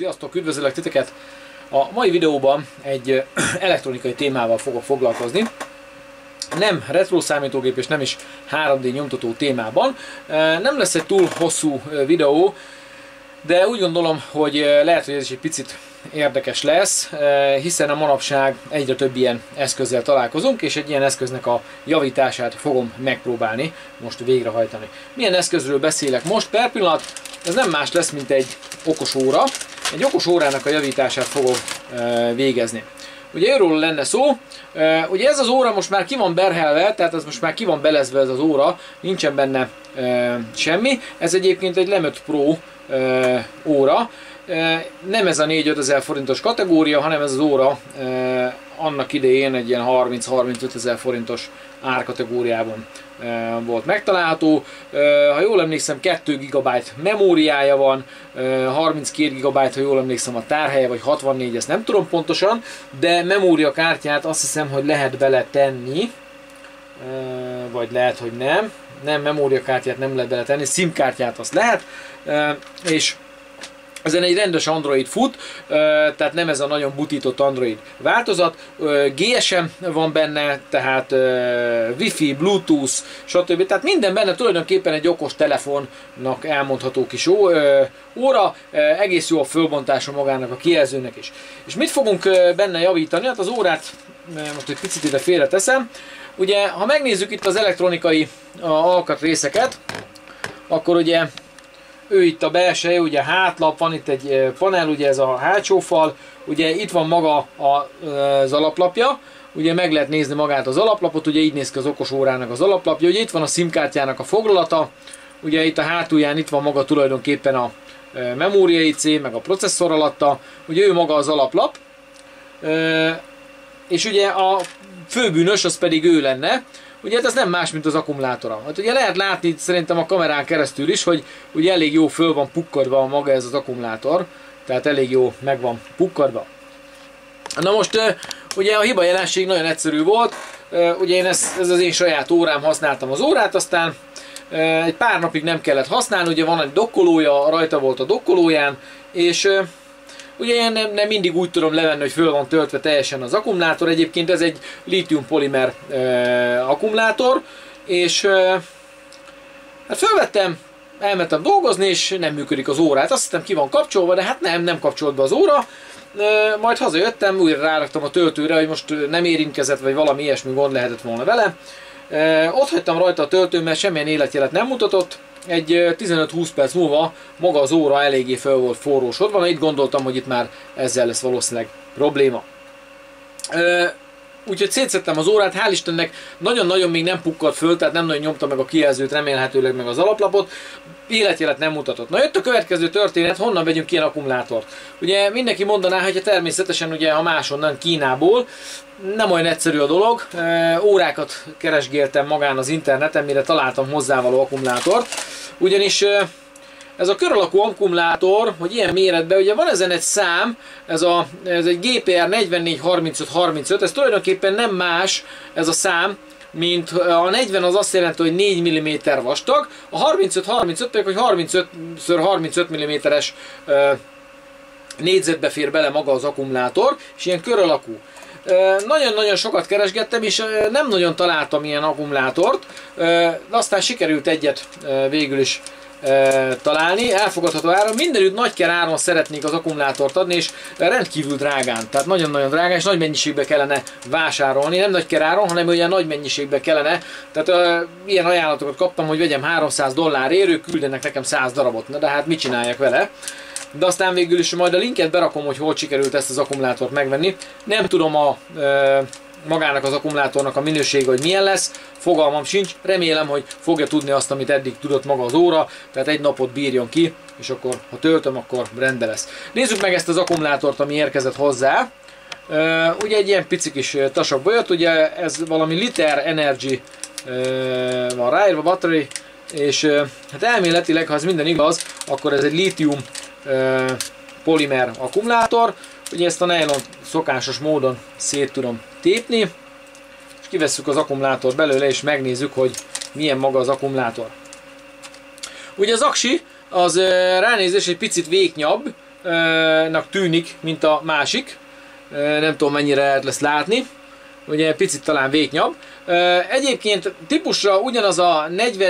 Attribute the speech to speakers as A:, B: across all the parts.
A: Sziasztok, üdvözöllek titeket! A mai videóban egy elektronikai témával fogok foglalkozni. Nem retro számítógép és nem is 3D nyomtató témában. Nem lesz egy túl hosszú videó, de úgy gondolom, hogy lehet, hogy ez is egy picit érdekes lesz, hiszen a manapság egyre több ilyen eszközzel találkozunk, és egy ilyen eszköznek a javítását fogom megpróbálni most végrehajtani. Milyen eszközről beszélek most? Per pillanat ez nem más lesz, mint egy okos óra. Egy okos órának a javítását fogom végezni. Ugye erről lenne szó, ugye ez az óra most már ki van berhelve, tehát ez most már ki van belezve ez az óra, nincsen benne semmi. Ez egyébként egy Lemöt Pro óra, nem ez a 4-5 ezer forintos kategória, hanem ez az óra annak idején egy ilyen 30-35 ezer forintos árkategóriában volt megtalálható. Ha jól emlékszem, 2 GB memóriája van, 32 GB, ha jól emlékszem, a tárhelye, vagy 64, ezt nem tudom pontosan, de memóriakártyát azt hiszem, hogy lehet bele tenni, vagy lehet, hogy nem. Nem, memóriakártyát nem lehet bele tenni, SIM-kártyát azt lehet, és ezen egy rendes Android fut, tehát nem ez a nagyon butított Android változat. GSM van benne, tehát Wi-Fi, Bluetooth, stb. Tehát minden benne, tulajdonképpen egy okos telefonnak elmondható kis óra, egész jó a fölbontása magának a kijelzőnek is. És mit fogunk benne javítani? Hát az órát most egy picit ide félreteszem. Ugye, ha megnézzük itt az elektronikai alkatrészeket, akkor ugye ő itt a belseje, ugye hátlap, van itt egy panel, ugye ez a hátsó fal, ugye itt van maga az alaplapja, ugye meg lehet nézni magát az alaplapot, ugye így néz ki az okos órának az alaplapja, ugye itt van a SIM-kártyának a foglalata, ugye itt a hátulján itt van maga tulajdonképpen a memória IC, meg a processzor alatta, ugye ő maga az alaplap, és ugye a főbűnös az pedig ő lenne. Ugye hát ez nem más, mint az akkumulátora. Hát ugye lehet látni szerintem a kamerán keresztül is, hogy ugye elég jó föl van pukkadva maga ez az akkumulátor. Tehát elég jó meg van pukkadva. Na most ugye a hiba jelenség nagyon egyszerű volt. Ugye én ez az én saját órám, használtam az órát, aztán egy pár napig nem kellett használni. Ugye van egy dokkolója, rajta volt a dokkolóján, és ugye én nem mindig úgy tudom levenni, hogy föl van töltve teljesen az akkumulátor. Egyébként ez egy lítium polimer akkumulátor, és hát fölvettem, elmentem dolgozni, és nem működik az órát. Azt hittem ki van kapcsolva, de hát nem kapcsolt be az óra. Majd hazajöttem, újra ráraktam a töltőre, hogy most nem érintkezett, vagy valami ilyesmi gond lehetett volna vele. Ott hagytam rajta a töltőn, mert semmilyen életjelet nem mutatott. Egy 15-20 perc múlva maga az óra eléggé fel volt forrósodva, na itt gondoltam, hogy itt már ezzel lesz valószínűleg probléma. Úgyhogy szétszedtem az órát, hál' Istennek nagyon-nagyon még nem pukkadt föl, tehát nem nagyon nyomta meg a kijelzőt, remélhetőleg meg az alaplapot, életjelet nem mutatott. Na jött a következő történet, honnan vegyünk ilyen akkumulátort. Ugye mindenki mondaná, hogy természetesen ugye ha máshonnan, Kínából, nem olyan egyszerű a dolog, órákat keresgéltem magán az interneten, mire találtam hozzávaló akkumulátort, ugyanis ez a kör alakú akkumulátor, hogy ilyen méretben, ugye van ezen egy szám, ez egy GPR 443535, ez tulajdonképpen nem más ez a szám, mint a 40 az azt jelenti, hogy 4 mm vastag, a 35-35 pedig, hogy 35x35 mm-es négyzetbe fér bele maga az akkumulátor, és ilyen kör alakú. Nagyon-nagyon sokat keresgettem, és nem nagyon találtam ilyen akkumulátort, aztán sikerült egyet végül is találni, elfogadható áron. Mindenütt nagyker áron szeretnék az akkumulátort adni, és rendkívül drágán, tehát nagyon-nagyon drágán, és nagy mennyiségbe kellene vásárolni, nem nagyker áron, hanem olyan nagy mennyiségbe kellene. Tehát ilyen ajánlatokat kaptam, hogy vegyem $300 ők küldenek nekem 100 darabot, na de hát mit csináljak vele? De aztán végül is majd a linket berakom, hogy hol sikerült ezt az akkumulátort megvenni. Nem tudom magának az akkumulátornak a minősége, hogy milyen lesz, fogalmam sincs, remélem, hogy fogja tudni azt, amit eddig tudott maga az óra, tehát egy napot bírjon ki, és akkor, ha töltöm, akkor rendben lesz. Nézzük meg ezt az akkumulátort, ami érkezett hozzá. Ugye egy ilyen pici kis tasakba jött, ugye ez valami Liter Energy van ráírva, battery, és hát elméletileg, ha ez minden igaz, akkor ez egy lítium polimer akkumulátor. Ugye ezt a nylon szokásos módon szét tudom tépni, és kivesszük az akkumulátort belőle, és megnézzük, hogy milyen maga az akkumulátor. Ugye az aksi az ránézés egy picit vékonyabb, nak tűnik, mint a másik. Nem tudom mennyire lehet lesz látni. Ugye picit talán vékonyabb. Egyébként típusra ugyanaz a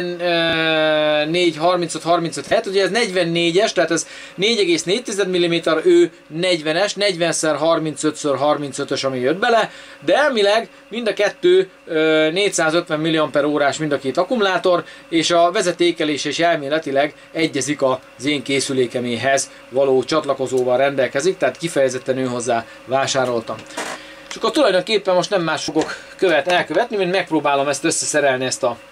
A: 44 35 35 7, ugye ez 44-es, tehát ez 4,4 mm, ő 40-es, 40x35x35-ös, ami jött bele, de elmileg mind a kettő 450 mAh mind a két akkumulátor, és a vezetékelés is elméletileg egyezik az én készülékeméhez való csatlakozóval rendelkezik, tehát kifejezetten ő hozzá vásároltam. És akkor tulajdonképpen most nem más fogok elkövetni, mint megpróbálom ezt összeszerelni, ezt a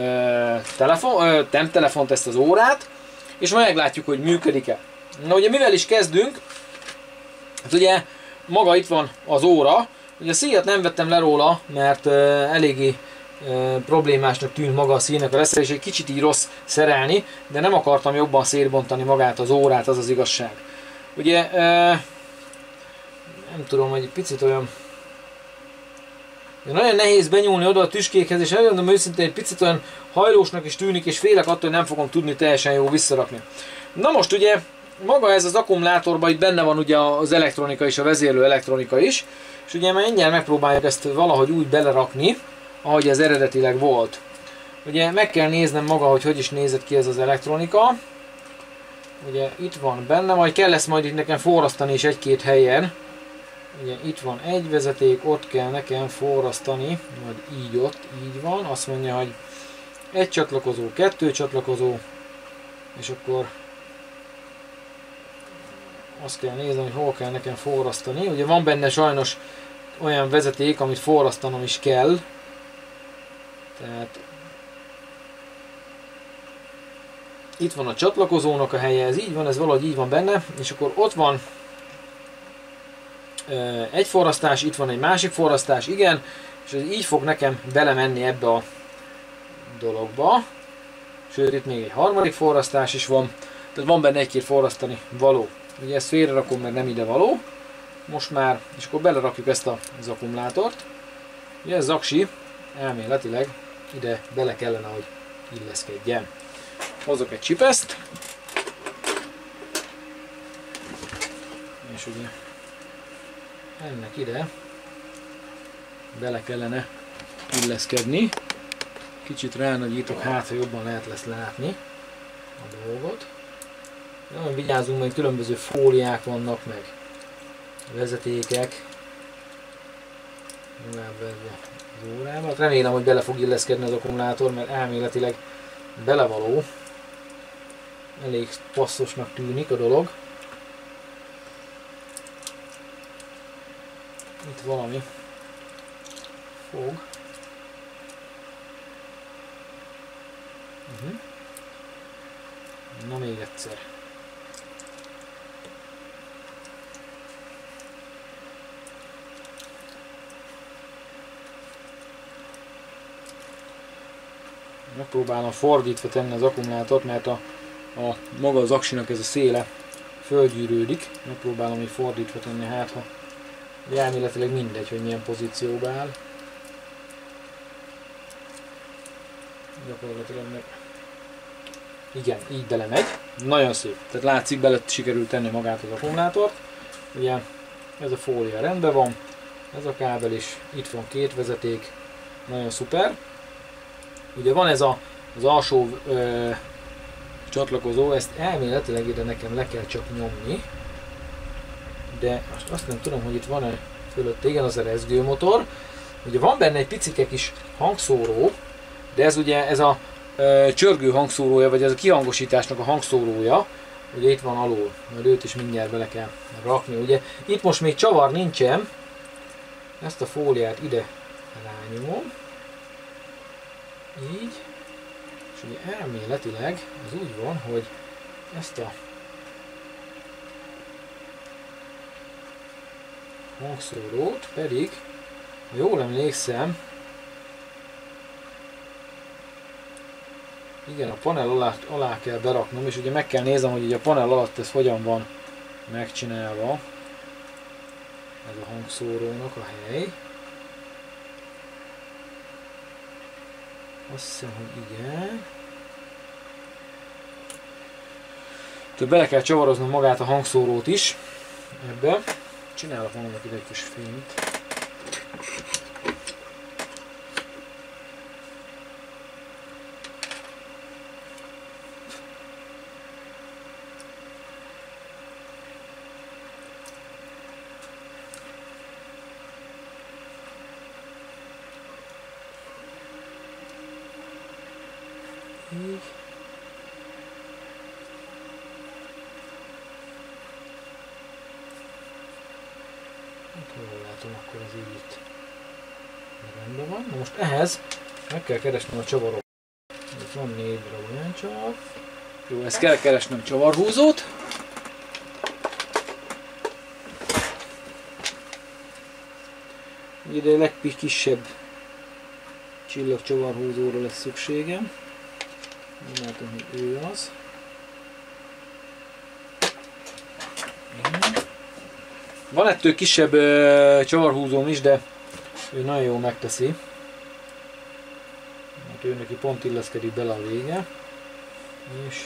A: nem telefont, ezt az órát, és majd meglátjuk, hogy működik-e. Na ugye mivel is kezdünk, hát ugye maga itt van az óra, ugye a szíjat nem vettem le róla, mert eléggé problémásnak tűnt maga a színnek a leszerelés, egy kicsit így rossz szerelni, de nem akartam jobban szétbontani magát az órát, az az igazság. Ugye nem tudom, hogy egy picit olyan nagyon nehéz benyúlni oda a tüskékhez, és elmondom őszintén, egy picit olyan hajlósnak is tűnik, és félek attól, hogy nem fogom tudni teljesen jó visszarakni. Na most ugye, maga ez az akkumulátorban itt benne van ugye az elektronika is, a vezérlő elektronika is, és ugye már mindjárt megpróbáljuk ezt valahogy úgy belerakni, ahogy ez eredetileg volt. Ugye meg kell néznem maga, hogy is nézett ki ez az elektronika. Ugye itt van benne, majd kell lesz majd itt nekem forrasztani is egy-két helyen. Ugye itt van egy vezeték, ott kell nekem forrasztani, majd így ott, így van. Azt mondja, hogy egy csatlakozó, kettő csatlakozó, és akkor azt kell nézni, hogy hol kell nekem forrasztani. Ugye van benne sajnos olyan vezeték, amit forrasztanom is kell. Tehát itt van a csatlakozónak a helye, ez így van, ez valahogy így van benne, és akkor ott van egy forrasztás, itt van egy másik forrasztás, igen, és ez így fog nekem belemenni ebbe a dologba. Sőt, itt még egy harmadik forrasztás is van, tehát van benne egy-két forrasztani való. Ugye ezt félre rakom, mert nem ide való. Most már, és akkor belerakjuk ezt az akkumulátort. Ugye ez aksi, elméletileg ide bele kellene, hogy illeszkedjen. Hozok egy csipeszt. És ugye ennek ide bele kellene illeszkedni. Kicsit ránagyítok, hát ha jobban lehet lesz látni a dolgot. Nagyon vigyázzunk, mert különböző fóliák vannak, meg vezetékek. Továbbverve az órába. Remélem, hogy bele fog illeszkedni az akkumulátor, mert elméletileg belevaló. Elég passzosnak tűnik a dolog. Itt valami fog. Na még egyszer. Megpróbálom fordítva tenni az akkumulátort, mert maga az aksinak ez a széle fölgyűrődik. Megpróbálom így fordítva tenni, hát ha elméletileg mindegy, hogy milyen pozícióba áll. Gyakorlatilag meg... Igen, így belemegy. Nagyon szép. Tehát látszik, bele sikerült tenni magát az akkumulátort. Ugye ez a fólia rendben van. Ez a kábel is. Itt van két vezeték. Nagyon szuper. Ugye van ez az alsó csatlakozó, ezt elméletileg ide nekem le kell csak nyomni. De most azt nem tudom, hogy itt van-e fölött, igen, az a rezgőmotor. Ugye van benne egy picike kis hangszóró, de ez ugye ez a csörgő hangszórója, vagy ez a kihangosításnak a hangszórója. Ugye itt van alul, majd őt is mindjárt bele kell rakni. Ugye itt most még csavar nincsen. Ezt a fóliát ide rányomom. Így. És ugye elméletileg az úgy van, hogy ezt a hangszórót pedig, ha jól emlékszem, igen, a panel alá kell beraknom, és ugye meg kell néznem, hogy ugye a panel alatt ez hogyan van megcsinálva. Ez a hangszórónak a hely. Azt hiszem, hogy igen. Tehát bele kell csavaroznom magát a hangszórót is ebbe. Csinálok magamnak ide egy kis fényt. Így. Jól látom, akkor ez így itt rendben van. Na most ehhez meg kell keresnem a csavarokat. Itt van 4 darab olyan csavar. Jó, ezt kell keresnem csavarhúzót. Ide a legkisebb csillagcsavarhúzóra lesz szükségem. Nem látom, hogy ő az. Van ettől kisebb csavarhúzóm is, de ő nagyon jól megteszi. Hát ő neki pont illeszkedik bele a vége. És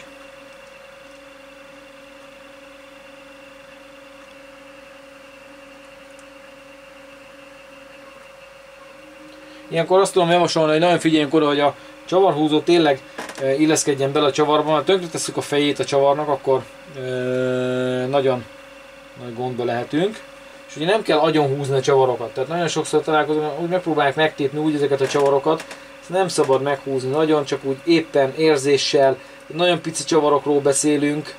A: ilyenkor azt tudom javasolni, hogy nagyon figyeljünk oda, hogy a csavarhúzó tényleg illeszkedjen bele a csavarba. Ha tönkretesszük a fejét a csavarnak, akkor nagyon nagy gondba lehetünk. És ugye nem kell agyon húzni a csavarokat. Tehát nagyon sokszor találkozom, hogy megpróbálják megtépni úgy ezeket a csavarokat. Ezt nem szabad meghúzni nagyon, csak úgy éppen érzéssel. Nagyon pici csavarokról beszélünk.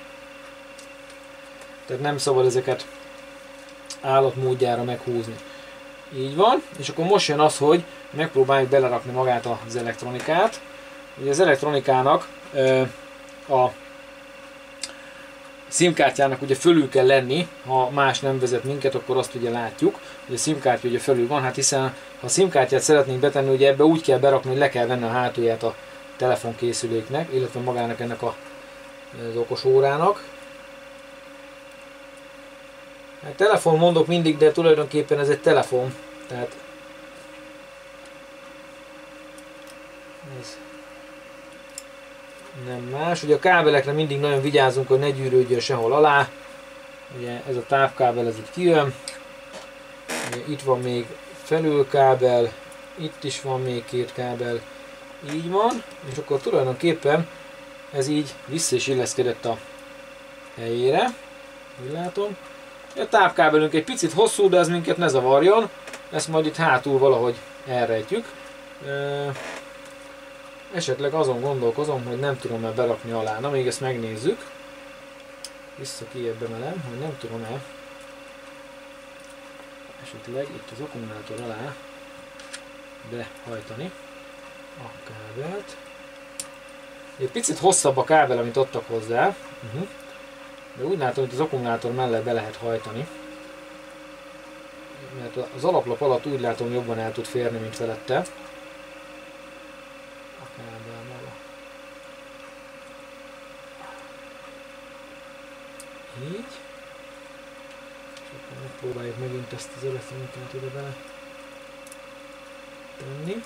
A: Tehát nem szabad ezeket állatmódjára meghúzni. Így van, és akkor most jön az, hogy megpróbáljuk belerakni magát az elektronikát. Ugye az elektronikának a SIM-kártyának ugye fölül kell lenni, ha más nem vezet minket, akkor azt ugye látjuk, hogy a SIM-kártya ugye fölül van, hát hiszen ha a SIM-kártyát szeretnénk betenni, ugye ebbe úgy kell berakni, hogy le kell venni a hátulját a telefonkészüléknek, illetve magának ennek az okos órának. Hát telefon mondok mindig, de tulajdonképpen ez egy telefon, tehát ez nem más. Ugye a kábelekre mindig nagyon vigyázunk, hogy ne gyűrődjön sehol alá. Ugye ez a távkábel, ez itt kijön. Ugye itt van még felülkábel, itt is van még 2 kábel. Így van, és akkor tulajdonképpen ez így vissza is illeszkedett a helyére. Úgy látom. A távkábelünk egy picit hosszú, de ez minket ne zavarjon. Ezt majd itt hátul valahogy elrejtjük. Esetleg azon gondolkozom, hogy nem tudom el berakni alá. Na, még ezt megnézzük. Vissza kijebb emelem, hogy nem tudom-e esetleg itt az akkumulátor alá behajtani a kábelt. Egy picit hosszabb a kábel, amit adtak hozzá. De úgy látom, hogy az akkumulátor mellett be lehet hajtani. Mert az alaplap alatt úgy látom, jobban el tud férni, mint felette. A kábel maga. Így. És akkor megpróbáljuk megint ezt az elektronikát ide bele tenni.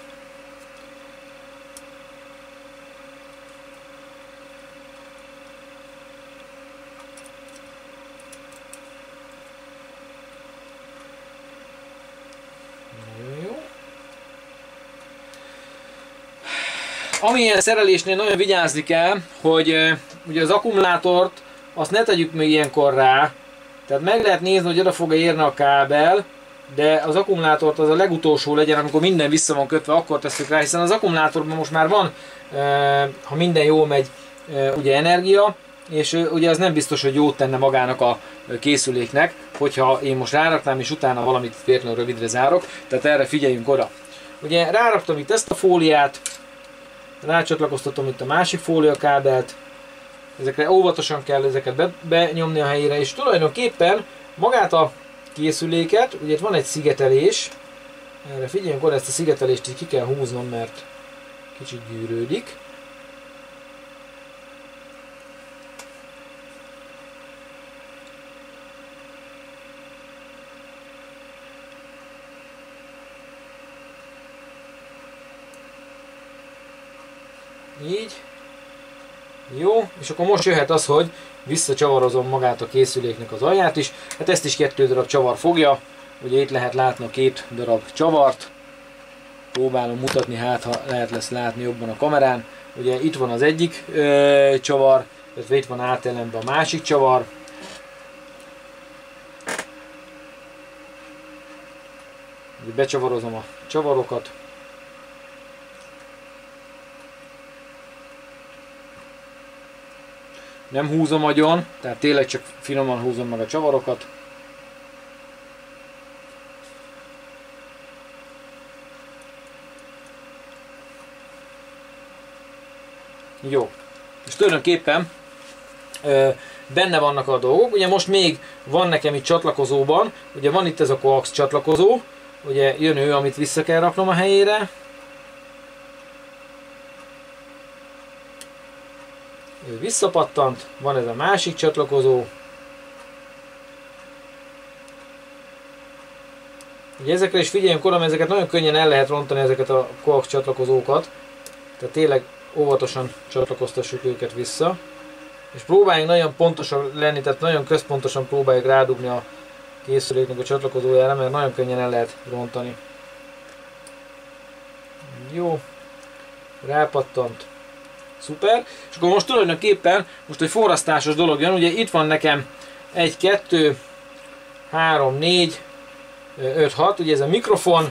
A: Amilyen szerelésnél nagyon vigyázni kell, hogy ugye az akkumulátort azt ne tegyük még ilyenkor rá. Tehát meg lehet nézni, hogy oda fog-e érni a kábel, de az akkumulátort az a legutolsó legyen, amikor minden vissza van kötve, akkor tesszük rá, hiszen az akkumulátorban most már van, ha minden jól megy, ugye energia, és ugye az nem biztos, hogy jót tenne magának a készüléknek, hogyha én most ráraknám, és utána valamit véletlenül rövidre zárok, tehát erre figyeljünk oda. Ugye ráraktam itt ezt a fóliát, rácsatlakoztatom itt a másik fóliakábelt, ezekre óvatosan kell ezeket benyomni a helyére, és tulajdonképpen magát a készüléket, ugye itt van egy szigetelés, erre figyeljünk oda, ezt a szigetelést így ki kell húznom, mert kicsit gyűrődik. Így. Jó, és akkor most jöhet az, hogy visszacsavarozom magát a készüléknek az alját is. Hát ezt is 2 darab csavar fogja. Ugye itt lehet látni a 2 darab csavart. Próbálom mutatni, hát ha lehet lesz látni jobban a kamerán. Ugye itt van az egyik csavar, illetve itt van átellenben a másik csavar. Ugye becsavarozom a csavarokat. Nem húzom agyon, tehát tényleg csak finoman húzom meg a csavarokat. Jó, és tulajdonképpen benne vannak a dolgok. Ugye most még van nekem itt csatlakozóban, ugye van itt ez a coax csatlakozó, ugye jön ő, amit vissza kell raknom a helyére. Ő visszapattant, van ez a másik csatlakozó. Ugye ezekre is figyeljünk oda, mert ezeket nagyon könnyen el lehet rontani, ezeket a coax csatlakozókat. Tehát tényleg óvatosan csatlakoztassuk őket vissza. És próbáljunk nagyon pontosan lenni, tehát nagyon központosan próbáljuk rádugni a készüléknek a csatlakozójára, mert nagyon könnyen el lehet rontani. Jó, rápattant. Szuper. És akkor most tulajdonképpen most egy forrasztásos dolog jön. Ugye itt van nekem 1, 2, 3, 4, 5, 6. Ugye ez a mikrofon.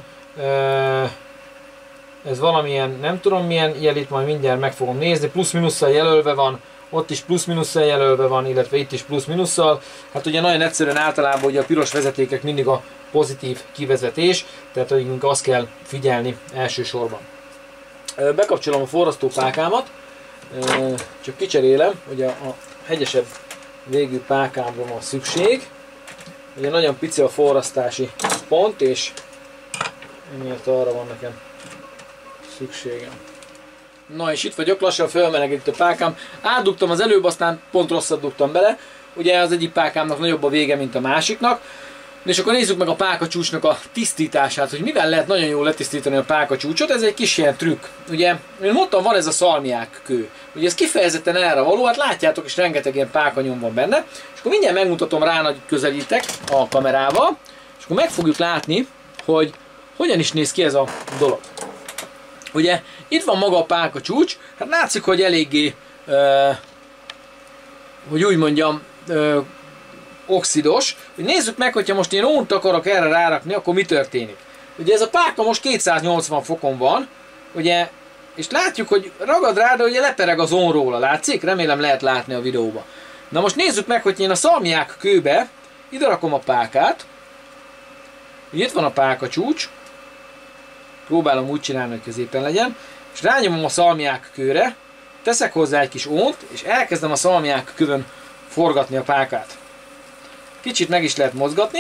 A: Ez valamilyen, nem tudom milyen jel, itt majd mindjárt meg fogom nézni. Plusz-minusszal jelölve van. Ott is plusz-minusszal jelölve van, illetve itt is plusz-minusszal. Hát ugye nagyon egyszerűen általában ugye a piros vezetékek mindig a pozitív kivezetés. Tehát hogy azt kell figyelni elsősorban. Bekapcsolom a forrasztópákámat. Csak kicserélem, ugye a hegyesebb végű pákámra van szükség. Ugye nagyon pici a forrasztási pont, és emiatt arra van nekem szükségem. Na és itt vagyok, lassan felmelegít a pákám. Átdugtam az előbb, aztán pont rosszat dugtam bele. Ugye az egyik pákámnak nagyobb a vége, mint a másiknak. És akkor nézzük meg a pákacsúcsnak a tisztítását, hogy mivel lehet nagyon jól letisztítani a pákacsúcsot. Ez egy kis ilyen trükk. Ugye, én mondtam, van ez a szalmiák kő. Ugye ez kifejezetten erre való, hát látjátok is, rengeteg ilyen pákanyom van benne. És akkor mindjárt megmutatom rá, hogy közelítek a kamerával. És akkor meg fogjuk látni, hogy hogyan is néz ki ez a dolog. Ugye, itt van maga a pákacsúcs, hát látszik, hogy eléggé, hogy úgy mondjam, oxidos. Nézzük meg, hogyha most én ónt akarok erre rárakni, akkor mi történik. Ugye ez a páka most 280 fokon van, ugye, és látjuk, hogy ragad rá, de ugye lepereg az ón róla, látszik? Remélem lehet látni a videóba. Na most nézzük meg, hogy én a szalmiák kőbe ide rakom a pákát. Ugye itt van a pákacsúcs. Próbálom úgy csinálni, hogy középen legyen. És rányomom a szalmiák kőre, teszek hozzá egy kis ónt, és elkezdem a szalmiák kövön forgatni a pákát. Kicsit meg is lehet mozgatni.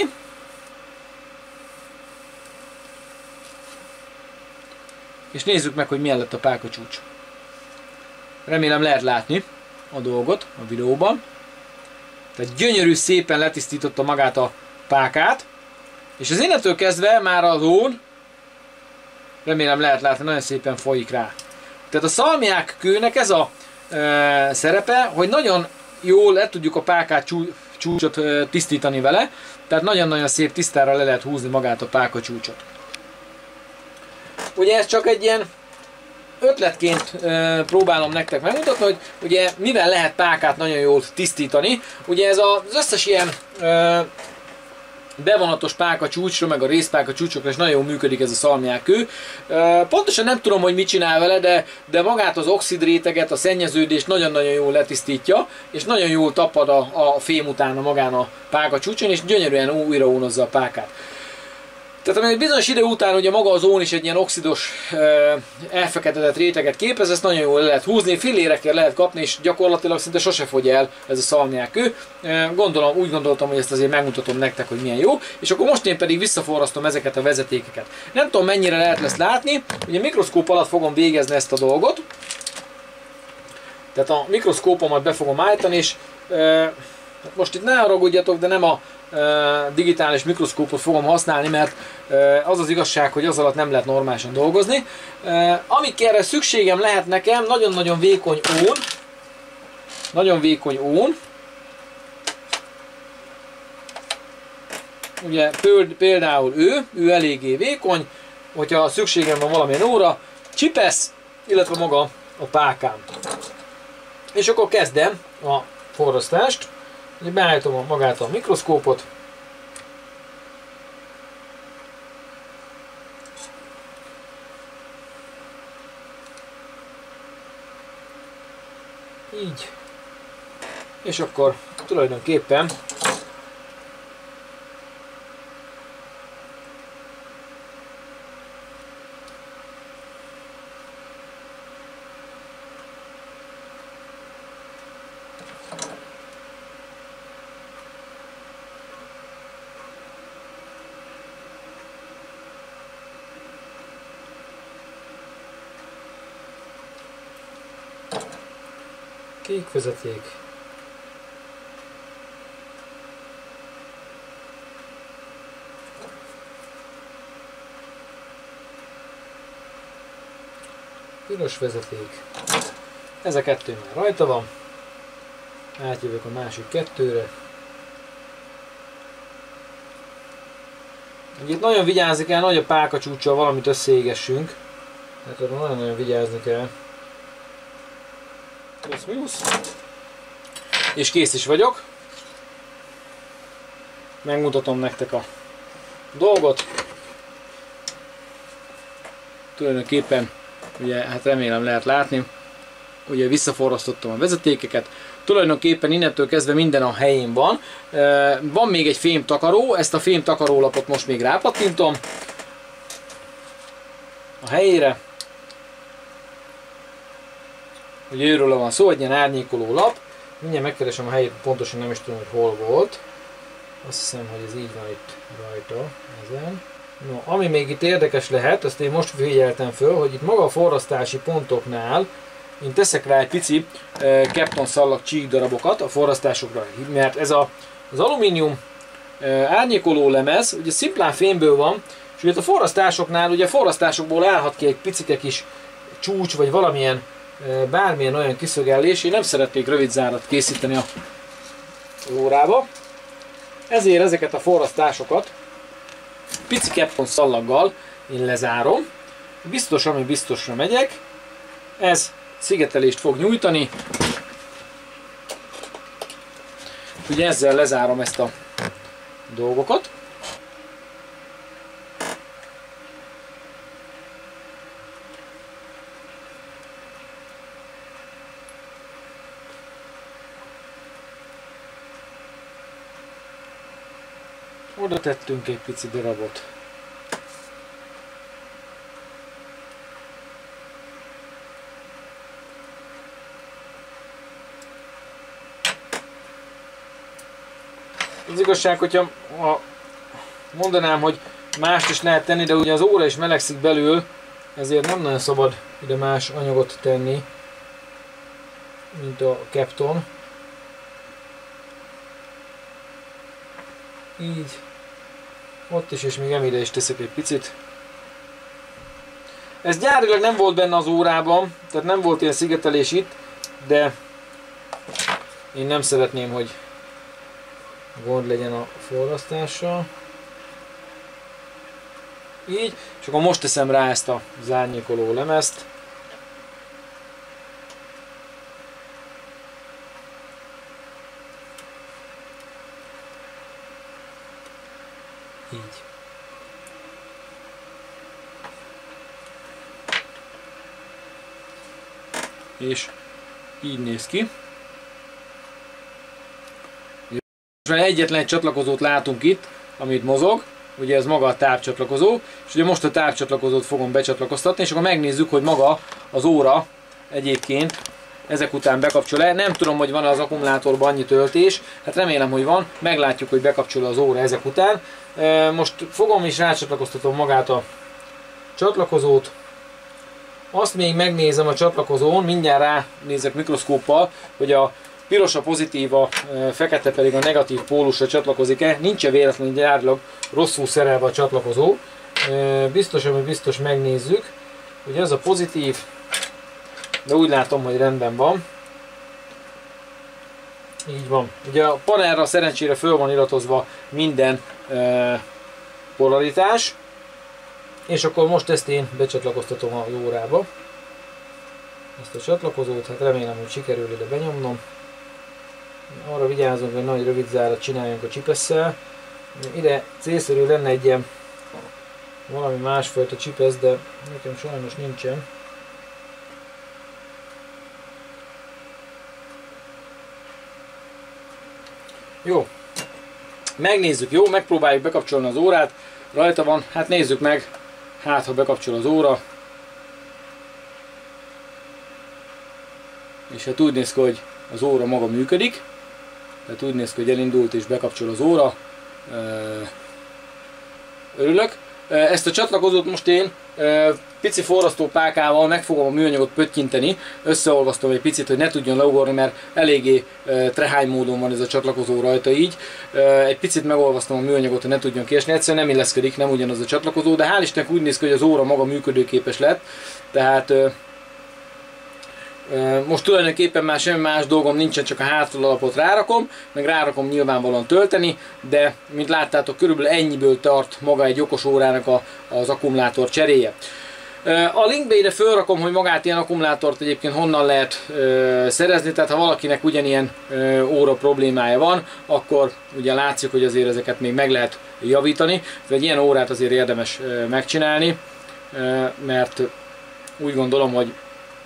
A: És nézzük meg, hogy milyen lett a pákacsúcs. Remélem lehet látni a dolgot a videóban. Tehát gyönyörű, szépen letisztította magát a pákát. És az innentől kezdve már az ón, remélem lehet látni, nagyon szépen folyik rá. Tehát a szalmiák kőnek ez a szerepe, hogy nagyon jól le tudjuk a pákát csúcsot tisztítani vele, tehát nagyon-nagyon szép tisztára le lehet húzni magát a pákacsúcsot. Ugye ez csak egy ilyen ötletként próbálom nektek megmutatni, hogy ugye mivel lehet pákát nagyon jól tisztítani. Ugye ez az összes ilyen bevonatos pákacsúcsra, meg a részpákacsúcsokra is nagyon jól működik ez a szalmiák kő. Pontosan nem tudom, hogy mit csinál vele, de magát az oxidréteget, a szennyeződést nagyon-nagyon jól letisztítja, és nagyon jól tapad a fém utána magán a pákacsúcson, és gyönyörűen újraónozza a pákát. Tehát egy bizonyos idő után ugye maga az ón is egy ilyen oxidos, elfeketedett réteget képez, ezt nagyon jól le lehet húzni, fillérekkel lehet kapni, és gyakorlatilag szinte sose fogy el ez a szalmiák kő. Úgy gondoltam, hogy ezt azért megmutatom nektek, hogy milyen jó. És akkor most én pedig visszaforrasztom ezeket a vezetékeket. Nem tudom, mennyire lehet lesz látni, ugye mikroszkóp alatt fogom végezni ezt a dolgot. Tehát a mikroszkópomat be fogom állítani, és most itt ne haragudjatok, de nem a digitális mikroszkópot fogom használni, mert az az igazság, hogy az alatt nem lehet normálisan dolgozni. Amik erre szükségem lehet nekem, nagyon-nagyon vékony ón, nagyon vékony ón. Ugye például ő eléggé vékony, hogyha szükségem van valamilyen óra, csipesz, illetve maga a pákám. És akkor kezdem a forrasztást. Ugye beállítom magát a mikroszkópot. Így. És akkor tulajdonképpen kék vezeték. Piros vezeték. Ez a kettő már rajta van. Átjövök a másik kettőre. Itt nagyon vigyázni kell, nagy a pálkacsúccsal valamit összeégessünk. Hát arra nagyon-nagyon vigyázni kell. Plusz-minusz. És kész is vagyok. Megmutatom nektek a dolgot. Tulajdonképpen, ugye, hát remélem lehet látni, ugye visszaforrasztottam a vezetékeket. Tulajdonképpen innentől kezdve minden a helyén van. Van még egy fémtakaró, ezt a fémtakarólapot most még rápattintom a helyére. Ugye őről van szó, egy ilyen árnyékoló lap. Mindjárt megkeresem a helyét, pontosan nem is tudom, hogy hol volt. Azt hiszem, hogy ez így van itt rajta, ezen. No, ami még itt érdekes lehet, azt én most figyeltem föl, hogy itt maga a forrasztási pontoknál én teszek rá egy pici Kapton szallag csíkdarabokat a forrasztásokra, mert ez az alumínium árnyékoló lemez, ugye szimplán fémből van, és ugye a forrasztásoknál, ugye a forrasztásokból állhat ki egy picike kis csúcs, vagy valamilyen bármilyen olyan kiszögellés. Én nem szeretnék rövid zárat készíteni a órába, ezért ezeket a forrasztásokat pici Kapton szallaggal én lezárom. Biztos, ami biztosra megyek, ez szigetelést fog nyújtani. Ugye ezzel lezárom ezt a dolgokat. Oda tettünk egy pici darabot. Az igazság, hogyha mondanám, hogy mást is lehet tenni, de ugye az óra is melegszik belül, ezért nem nagyon szabad ide más anyagot tenni, mint a Kapton. Így. Ott is, és még emide is teszek egy picit. Ez gyárilag nem volt benne az órában, tehát nem volt ilyen szigetelés itt, de én nem szeretném, hogy gond legyen a forrasztással. Így, és akkor most teszem rá ezt az árnyékoló lemezt. Így. És így néz ki. Egyetlen egy csatlakozót látunk itt, amit mozog, ugye ez maga a távcsatlakozó, és ugye most a távcsatlakozót fogom becsatlakoztatni, és akkor megnézzük, hogy maga az óra egyébként ezek után bekapcsol-e. Nem tudom, hogy van az akkumulátorban annyi töltés, hát remélem, hogy van, meglátjuk, hogy bekapcsol az óra ezek után. Most fogom és rácsatlakoztatom magát a csatlakozót. Azt még megnézem a csatlakozón, mindjárt ránézek mikroszkóppal, hogy a piros a pozitív, a fekete pedig a negatív pólusra csatlakozik-e. Nincs-e véletlenül gyárilag rosszul szerelve a csatlakozó. Biztos, ami biztos megnézzük, hogy ez a pozitív, de úgy látom, hogy rendben van. Így van. Ugye a panelra szerencsére föl van iratozva minden polaritás, és akkor most ezt én becsatlakoztatom az órába. Ezt a csatlakozót, hát remélem, hogy sikerül ide benyomnom. Arra vigyázunk, hogy nagy rövid zárat csináljunk a csipesszel. Ide célszerű lenne egy ilyen valami másfajta csipesz, de nekem sajnos nincsen. Jó, megnézzük, jó, megpróbáljuk bekapcsolni az órát, rajta van, hát nézzük meg, hát ha bekapcsol az óra. És hát úgy néz ki, hogy az óra maga működik, tehát úgy néz ki, hogy elindult és bekapcsol az óra. Örülök. Ezt a csatlakozót most én pici forrasztópálkával meg fogom a műanyagot pöttyinteni, összeolvasztom egy picit, hogy ne tudjon leugorni, mert eléggé trehány módon van ez a csatlakozó rajta így. Egy picit megolvasztom a műanyagot, hogy ne tudjon kiesni, egyszerűen nem illeszkedik, nem ugyanaz a csatlakozó, de hál' Istennek úgy néz ki, hogy az óra maga működőképes lett, tehát most tulajdonképpen már semmi más dolgom nincsen, csak a hátralalapot rárakom, meg rárakom nyilvánvalóan tölteni, de mint láttátok, körülbelül ennyiből tart maga egy okos órának az akkumulátor cseréje. A linkbe ide felrakom, hogy magát ilyen akkumulátort egyébként honnan lehet szerezni, tehát ha valakinek ugyanilyen óra problémája van, akkor ugye látszik, hogy azért ezeket még meg lehet javítani, de egy ilyen órát azért érdemes megcsinálni, mert úgy gondolom, hogy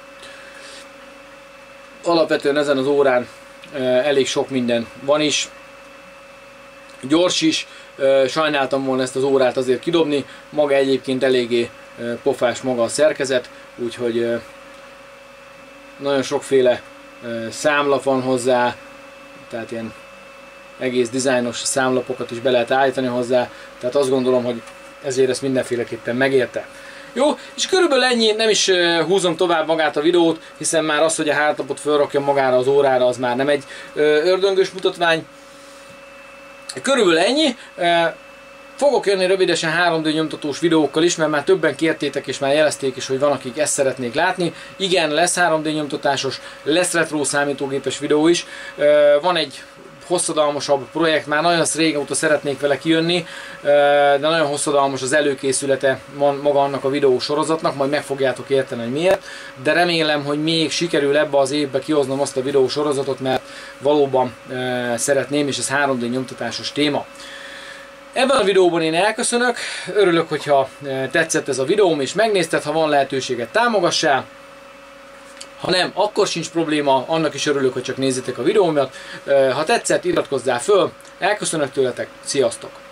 A: alapvetően ezen az órán elég sok minden van is, gyors is, sajnáltam volna ezt az órát azért kidobni, maga egyébként eléggé pofás maga a szerkezet, úgyhogy nagyon sokféle számlap van hozzá, tehát ilyen egész dizájnos számlapokat is be lehet állítani hozzá, tehát azt gondolom, hogy ezért ezt mindenféleképpen megérte. Jó, és körülbelül ennyi, nem is húzom tovább magát a videót, hiszen már az, hogy a hátlapot felrakjam magára az órára, az már nem egy ördöngös mutatvány. Körülbelül ennyi. Fogok jönni rövidesen 3D nyomtatós videókkal is, mert már többen kértétek és már jelezték is, hogy van, akik ezt szeretnék látni. Igen, lesz 3D nyomtatásos, lesz retro számítógépes videó is. Van egy hosszadalmasabb projekt, már nagyon régóta szeretnék vele kijönni, de nagyon hosszadalmas az előkészülete maga annak a videó sorozatnak, majd meg fogjátok érteni, hogy miért, de remélem, hogy még sikerül ebbe az évbe kihoznom azt a videó sorozatot, mert valóban szeretném, és ez 3D nyomtatásos téma. Ebben a videóban én elköszönök, örülök, hogyha tetszett ez a videóm, és megnézted, ha van lehetőséget, támogassál. Ha nem, akkor sincs probléma, annak is örülök, hogy csak nézzétek a videómat. Ha tetszett, iratkozzál föl, elköszönök tőletek, sziasztok!